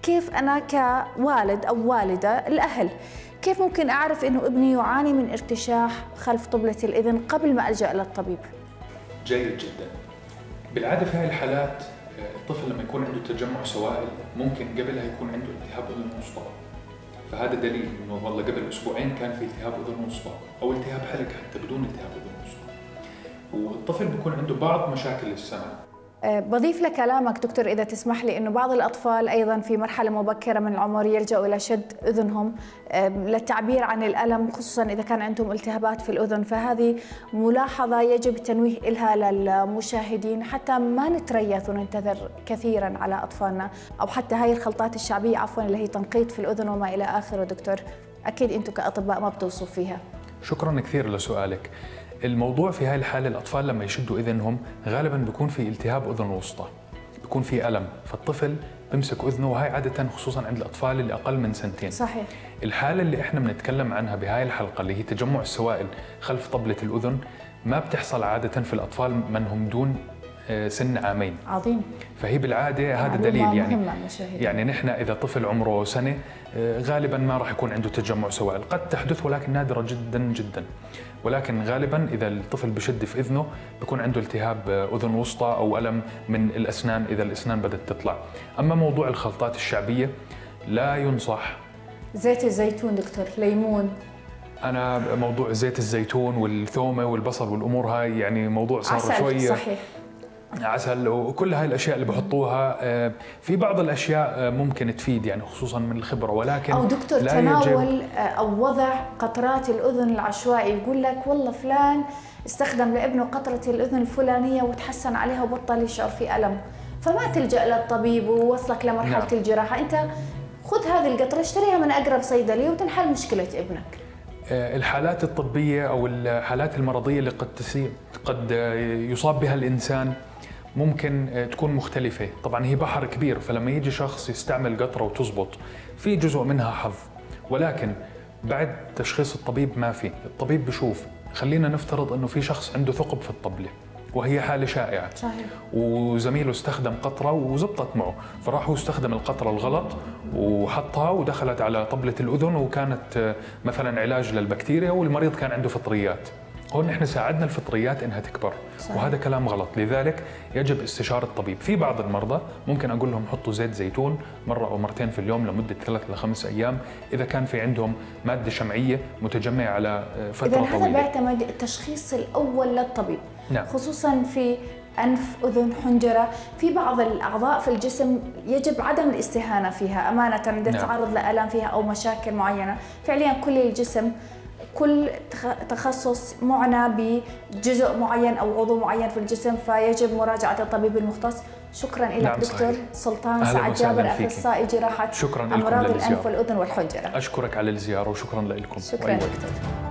كيف أنا كوالد أو والدة الأهل كيف ممكن أعرف إنه ابني يعاني من ارتشاح خلف طبلة الأذن قبل ما ألجأ للطبيب؟ جيد جدا. بالعادة في هذه الحالات الطفل لما يكون عنده تجمع سوائل ممكن قبلها يكون عنده التهاب أذن وسطى، فهذا دليل إنه والله قبل أسبوعين كان في التهاب أذن وسطى أو التهاب حلق حتى بدون التهاب أذن وسطى، والطفل بيكون عنده بعض مشاكل السمع. بضيف لكلامك دكتور إذا تسمح لي إنه بعض الأطفال أيضاً في مرحلة مبكرة من العمر يلجأوا إلى شد أذنهم للتعبير عن الألم، خصوصاً إذا كان عندهم التهابات في الأذن، فهذه ملاحظة يجب التنويه إلها للمشاهدين حتى ما نتريث وننتظر كثيراً على أطفالنا، أو حتى هاي الخلطات الشعبية عفواً اللي هي تنقيط في الأذن وما إلى آخره. دكتور أكيد أنتم كأطباء ما بتوصوا فيها. شكراً كثير لسؤالك. الموضوع في هاي الحالة الأطفال لما يشدوا إذنهم غالباً بيكون في التهاب أذن وسطى، بيكون في ألم، فالطفل بيمسك أذنه، وهي عادة خصوصاً عند الأطفال اللي أقل من سنتين. صحيح. الحالة اللي إحنا بنتكلم عنها بهاي الحلقة اللي هي تجمع السوائل خلف طبلة الأذن ما بتحصل عادة في الأطفال من هم دون سن عامين. عظيم. فهي بالعادة هذا دليل يعني نحن إذا طفل عمره سنة غالباً ما راح يكون عنده تجمع سوائل، قد تحدث ولكن نادرة جداً جداً، ولكن غالباً إذا الطفل بشد في إذنه بيكون عنده التهاب أذن وسطى أو ألم من الأسنان إذا الأسنان بدأت تطلع. أما موضوع الخلطات الشعبية لا ينصح. زيت الزيتون دكتور، ليمون، أنا موضوع زيت الزيتون والثومة والبصل والأمور هاي يعني موضوع صار شوية صحيح. عسل وكل هاي الاشياء اللي بحطوها، في بعض الاشياء ممكن تفيد يعني خصوصا من الخبره، ولكن او دكتور لا تناول او وضع قطرات الاذن العشوائي، يقول لك والله فلان استخدم لابنه قطره الاذن الفلانيه وتحسن عليها وبطل يشعر في الم، فما تلجا للطبيب ووصلك لمرحله نعم. الجراحه، انت خذ هذه القطره اشتريها من اقرب صيدليه وتنحل مشكله ابنك. الحالات الطبيه او الحالات المرضيه اللي قد يصاب بها الانسان ممكن تكون مختلفة، طبعا هي بحر كبير، فلما يجي شخص يستعمل قطرة وتزبط في جزء منها حظ، ولكن بعد تشخيص الطبيب ما في، الطبيب بشوف، خلينا نفترض انه في شخص عنده ثقب في الطبلة وهي حالة شائعة. صحيح. وزميله استخدم قطرة وزبطت معه، فراح استخدم القطرة الغلط وحطها ودخلت على طبلة الأذن وكانت مثلا علاج للبكتيريا والمريض كان عنده فطريات. هون احنا ساعدنا الفطريات انها تكبر. صحيح. وهذا كلام غلط، لذلك يجب استشارة الطبيب. في بعض المرضى ممكن اقول لهم حطوا زيت زيتون مرة او مرتين في اليوم لمدة 3 إلى 5 أيام اذا كان في عندهم مادة شمعية متجمعة على فترة طويلة. إذا هذا بيعتمد التشخيص الأول للطبيب. نعم. خصوصا في أنف، أذن، حنجرة، في بعض الأعضاء في الجسم يجب عدم الاستهانة فيها أمانة عند التعرض لألم فيها أو مشاكل معينة. فعليا كل الجسم، كل تخصص معنى بجزء معين أو عضو معين في الجسم، فيجب مراجعة الطبيب المختص. شكرا لك. نعم دكتور صحيح. سلطان سعد جابر، أخصائي جراحة أمراض الأنف والأذن والحنجرة. أشكرك على الزيارة وشكرا لكم. شكرا دكتور.